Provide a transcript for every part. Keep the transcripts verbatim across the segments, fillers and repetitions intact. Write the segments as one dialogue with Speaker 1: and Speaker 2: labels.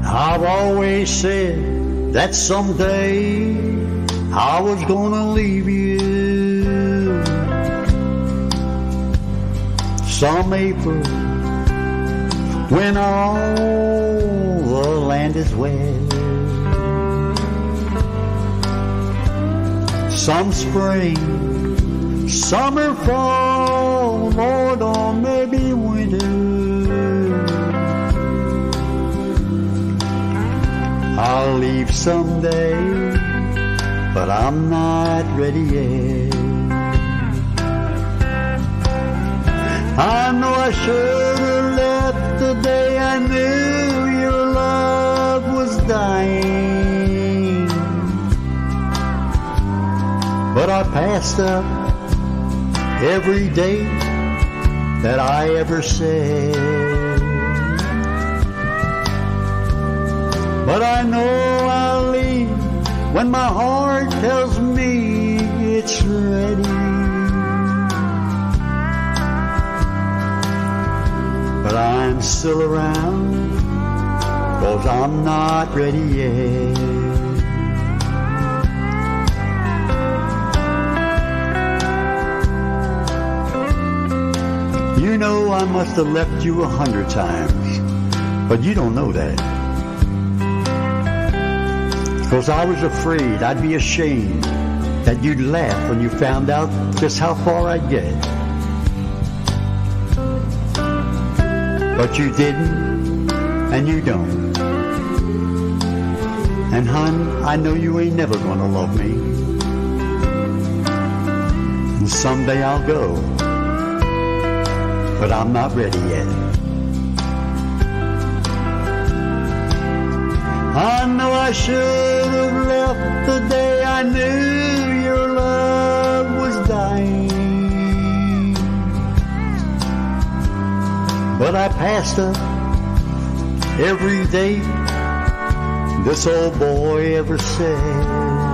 Speaker 1: I've always said that someday I was gonna leave you. Some April when all the land is wet. Some spring, summer, fall, Lord, or maybe winter. I'll leave someday, but I'm not ready yet. I know I should have left the day I knew your love was dying, but I passed up every date that I ever said. But I know I'll leave when my heart tells me it's ready. But I'm still around, 'cause I'm not ready yet. You know I must have left you a hundred times, but you don't know that. 'Cause I was afraid I'd be ashamed that you'd laugh when you found out just how far I'd get. But you didn't, and you don't. And hun, I know you ain't never gonna love me. And someday I'll go, but I'm not ready yet. I know I should have left the day I knew your love was dying, but I passed up every date this old boy ever said.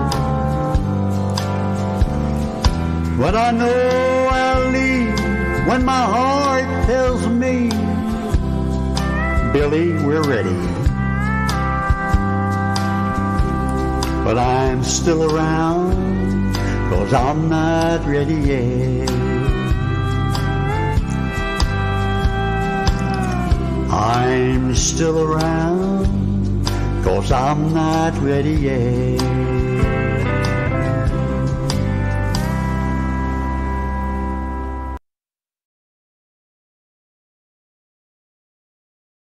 Speaker 1: But I know I'll leave when my heart tells me, Billy, we're ready. But I'm still around, 'cause I'm not ready yet. I'm still around, 'cause I'm not ready yet.